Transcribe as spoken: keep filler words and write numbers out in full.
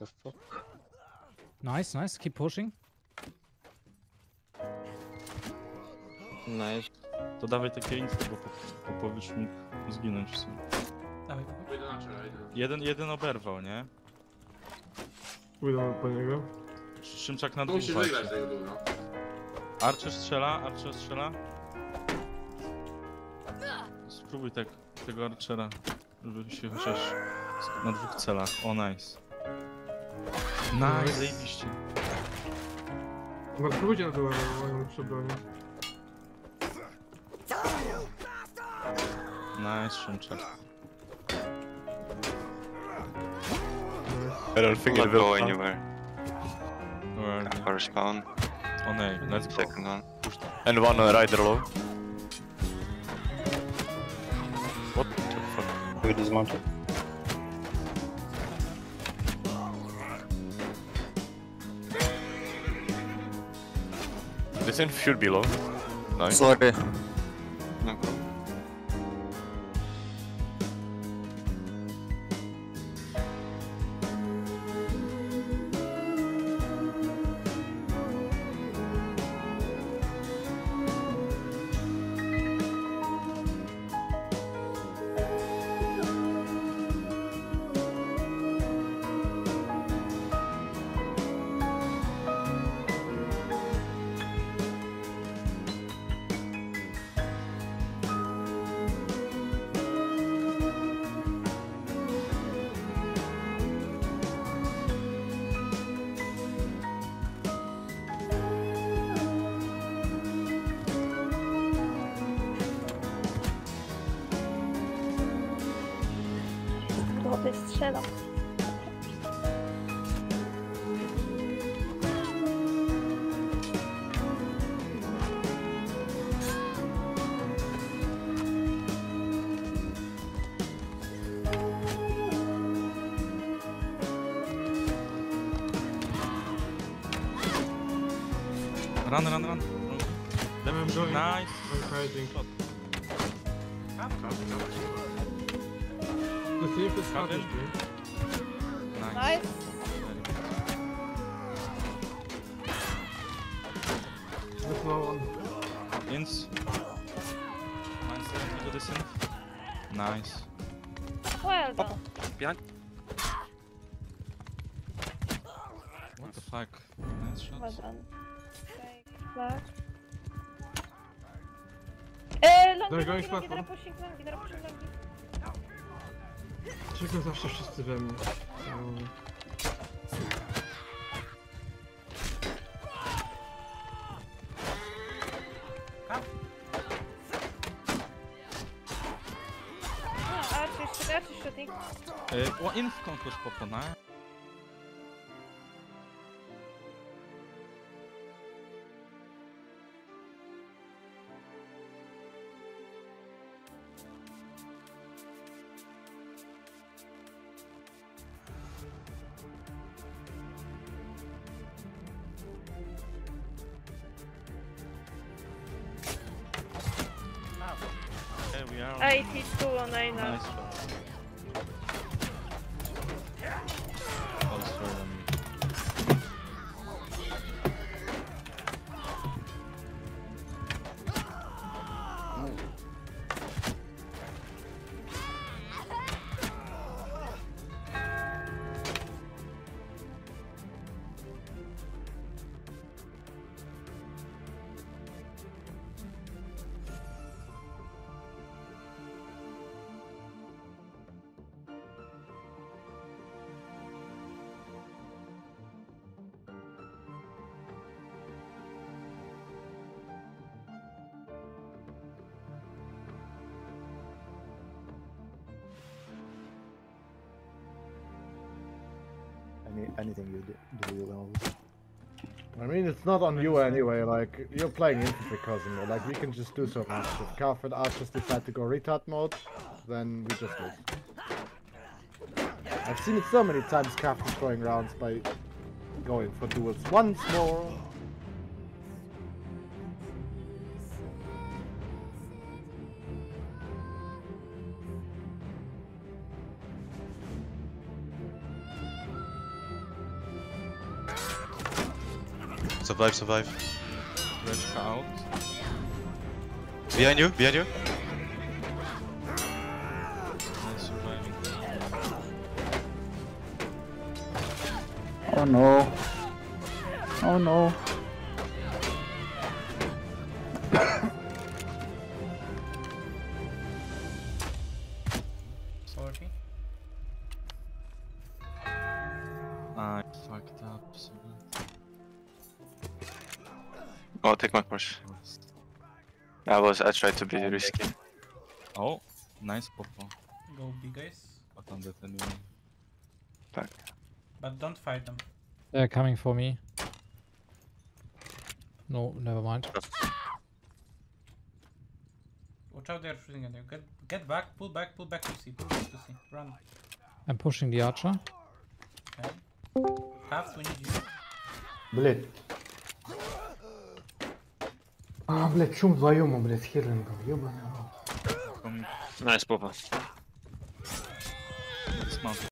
the fuck? Nice, nice. Keep pushing. Nice. To dawaj takie insta, bo Popowicz mógł zginąć w sumie. Dawaj. Jeden, jeden oberwał, nie? Pójdę po niego. Szymczak na To dwóch musisz walczy. wygrać tego dużo. Archer strzela, Archer strzela. Spróbuj tak tego Archera, żeby się chociaż na dwóch celach. O, nice. Nice, zajebiście. Chyba spróbujcie na to moją lepsze broni. Nice, Szymczak. I don't think it Not will go come. anywhere. Where are they? Or spawn. O, nej, let's go. Second one. And one uh, rider low. What the fuck? We dismounted. This inf should be low. Nice. Sorry. No go. Dobry strzela. Run, run, run. I'm going. Nice. I'm hiding. The thief is Cover. cottage, dude. Nice. Nice. There's no one. Ins. Nice, you got this in. Nice. Well done. Behind. What the fuck? Nice Well shot. done. Okay, flash. Eee, longi, They're going longi, spot, longi, no? teraz pushing longi, teraz pushing longi. Czego zawsze wszyscy we mnie? Um, No, Archie, jeszcze- Archie shooting. E, o, inf konkurs popona. There we are. eighty-two on A now. Nice shot. Oh, sorry, um, Any, anything you do, you know. I mean, it's not on you anyway, like, you're playing infantry cousin, like, we can just do so much. If Calf and Archers decide to go retard mode, then we just lose. I've seen it so many times, Calf destroying rounds by going for duels once more. Survive, survive. Leczka out. Behind you, behind you. Nice surviving. Oh no. Oh no. Sorry. I fucked up so bad. Oh, take my push. I was. I tried to be risky. Oh, nice Popo. Go B, guys. But on that anyway. Back. But don't fight them. They're coming for me. No, never mind. Watch out, they're shooting at you. Get, get back, pull back, pull back to C, pull back to C. Run. I'm pushing the archer. Okay. Half, we need you. Блять. А, блять, шум вдвоем, блять, херен был, ёбаный рот. Coming. Nice, Papa. Dismount.